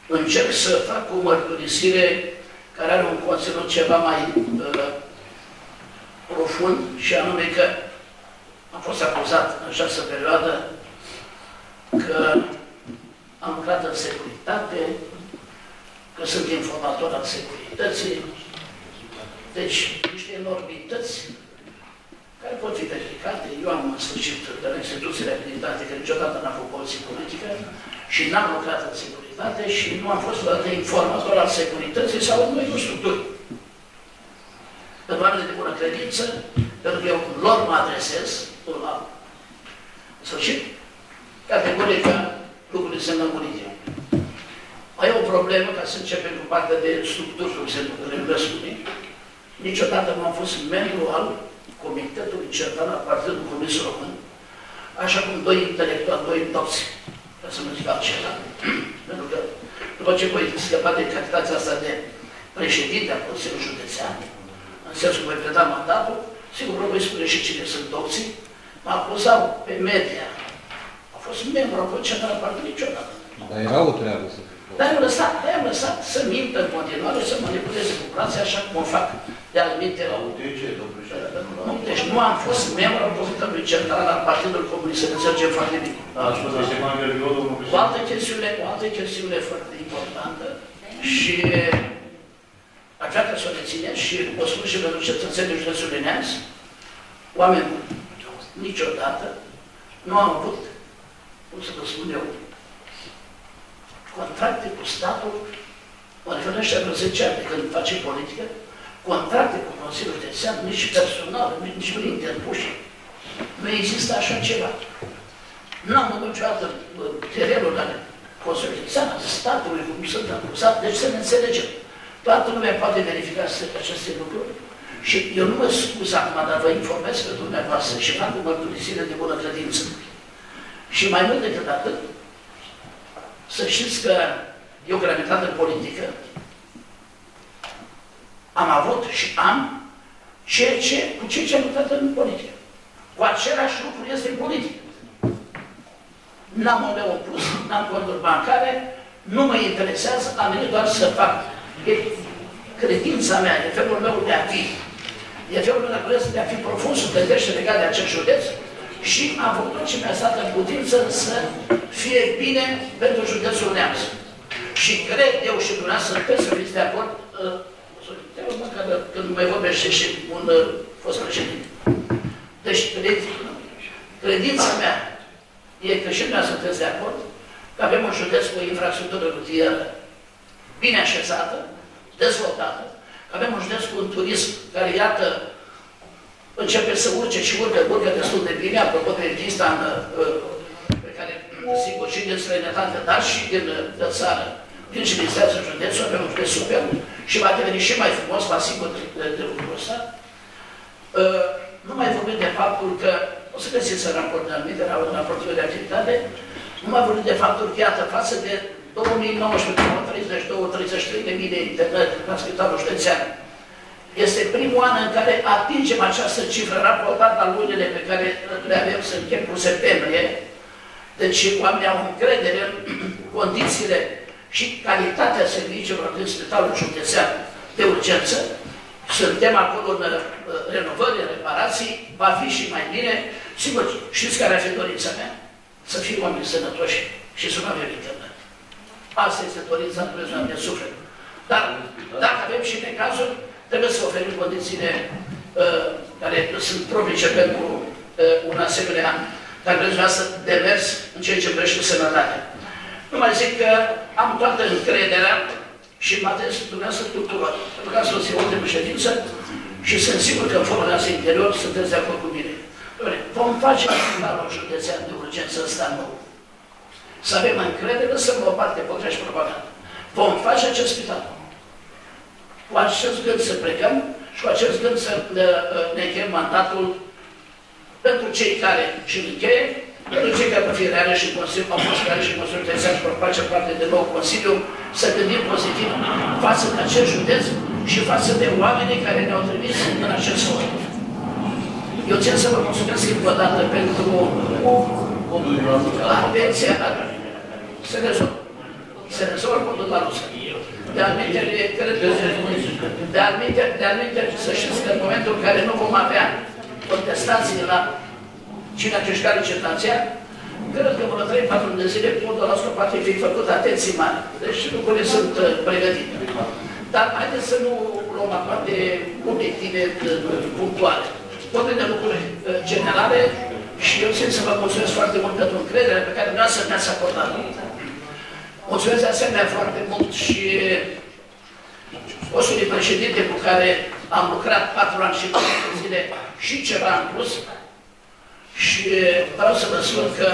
încerc să fac o mărturisire care are un conținut ceva mai profund, și anume că am fost acuzat în această perioadă că am lucrat în securitate, că sunt informator al securității, deci niște enormități care pot fi verificate. Eu am în sfârșit de la instituțiile abilitate, că niciodată n-am făcut poliție politică și n-am lucrat în securitate și nu am fost odată informator al securității sau în noi structuri. Pentru oameni de bună credință, pentru că eu lor mă adresez, la sfârșit, categoric că lucrurile se înlămurite. Mai e o problemă, ca să începem cu partea de structuri, cum se numesc unii. Niciodată nu am fost membru al Comitetului Central al Partidului Comunist Român, așa cum doi intelectuali, doi toți, ca să nu zic altceva. Pentru că, după ce voi scăpa de calitatea asta de președinte al Consiliului Județean, în sensul că voi preda mandatul, sigur vă voi spune și cine sunt toții, mă acuzau pe media. A fost membru al Consiliului Central al Partidului niciodată. Dar era o treabă să... Dar i-am lăsat să mintă în continuare, să manipuleze populația așa cum o fac de anumite rău. Deci nu am fost membru al Comitetului Central al Partidului Comunist, să înțelegem foarte bine. O altă chestiune foarte importantă și așa că să o rețineți și o spun și pentru cetățenii județului Neamț, oameni niciodată nu am avut, cum să vă spun eu, contracte cu statul, mă refer la ăștia vreo 10 ani de când face politică, contracte cu Consiliul Județean, nici personal, nici prin interpuși. Nu există așa ceva. Nu am văzut niciodată terenul la Consiliul Județean, al statului, cum sunt acuzat, deci să ne înțelegem. Toată lumea poate verifica aceste lucruri și eu nu mă scuz acum, dar vă informez pe dumneavoastră și fac o mărturisire de bună credință. Și mai mult decât atât, să știți că eu, gravitate în politică, am avut și am cu ceea ce am lucrat în politică. Cu același lucru este în politică. N-am un leu în plus, n-am conturi bancare, nu mă interesează, am venit doar să fac. E credința mea, e felul meu de a fi. E felul meu de a fi profund, sufletește legat de acest județ și am făcut tot ce mi-a stat în putință să fie bine pentru județul Neamț. Și cred eu și dumneavoastră sper să fiți de acord, când mai vorbește și un fost președinte. Deci, credința mea e că și dumneavoastră sunteți de acord că avem un județ cu o infrastructură rutieră bine așezată, dezvoltată, că avem un județ cu un turism care, iată, începe să urce și urcă destul de bine, apropo de vista pe care, sigur, și din străinătate, dar și din țară, din și vizează județul, avem un județ super și va deveni și mai frumos, vă asigur de lucrul ăsta. Nu mai vorbim de faptul că, o să găsiți în raportul anumite, în raportul de activitate, nu mai vorbim de faptul că, iată, față de 2019, 32-33.000 de internet la Spitalul Județean. Este primul an în care atingem această cifră raportat la lunile pe care le avem să închem cu septembrie. Deci oamenii au încredere în condițiile și calitatea serviciilor din Spitalul Județean de urgență. Suntem acolo în renovări, în reparații, va fi și mai bine. Sigur, știți care ar fi dorința mea? Să fie oameni sănătoși și să nu avem internet. Asta este dorința Dumnezeu de suflet. Dar dacă avem și necazuri, trebuie să oferim condițiile care sunt propice pentru un asemenea, dacă vreți să demers în ceea ce privește sănătatea. Nu mai zic că am toată încrederea și mă adres dumneavoastră tuturor. Pentru că asta o să fie o ultimă ședință și sunt sigur că în forul ăsta interior sunteți de acord cu mine. Vom face Spitalul Județean de urgență ăsta nou. Să avem încredere, lăsăm o parte păcrea și propagandă. Vom face acest spital. Cu acest gând să plecăm și cu acest gând să ne încheiem mandatul pentru cei care și-l încheie, pentru cei care vor fi reale și Consiliul, au fost reale și Consiliul Județean și vor face parte de nou Consiliu, să gândim pozitiv față de acest județ și față de oamenii care ne-au trimis în acest moment. Eu țin să vă mulțumesc încă o dată pentru atenția. Să rezolv. se rezolvă tot la Lusă. De admitere, cred că, de admitere, să știți că în momentul în care nu vom avea contestații la cine a câștigat licitația, cred că vreo 3-4 de zile podul ăsta poate fi făcut atenții mari. Deci lucrurile sunt pregătite. Dar haideți să nu luăm aparte obiective punctuale. Vorbim de lucruri generale și eu țin să vă mulțumesc foarte mult pentru încrederea pe care dumneavoastră ne-ați acordat-o. Mulțumesc de asemenea foarte mult și postului președinte cu care am lucrat 4 ani și 4 zile și ceva în plus. Și vreau să vă spun că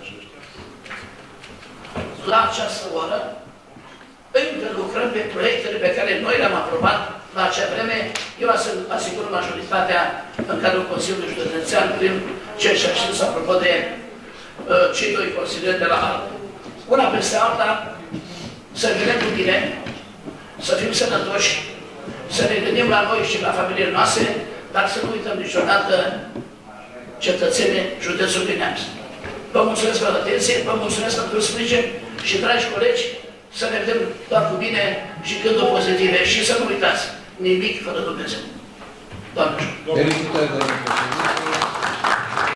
la această oră încă lucrăm pe proiectele pe care noi le-am aprobat la acea vreme. Eu asigur majoritatea în cadrul Consiliului Județean prin ce și-a știut apropo de cei 2 consilieri de la altă. Una peste alta, să vedem cu bine, să fim sănătoși, să ne gândim la noi și la familiile noastre, dar să nu uităm niciodată cetățenii județului Neamț. Vă mulțumesc pentru atenție, vă mulțumesc pentru sprijin și, dragi colegi, să ne vedem doar cu bine și gânduri pozitive și să nu uitați, nimic fără Dumnezeu. Doamne ajută!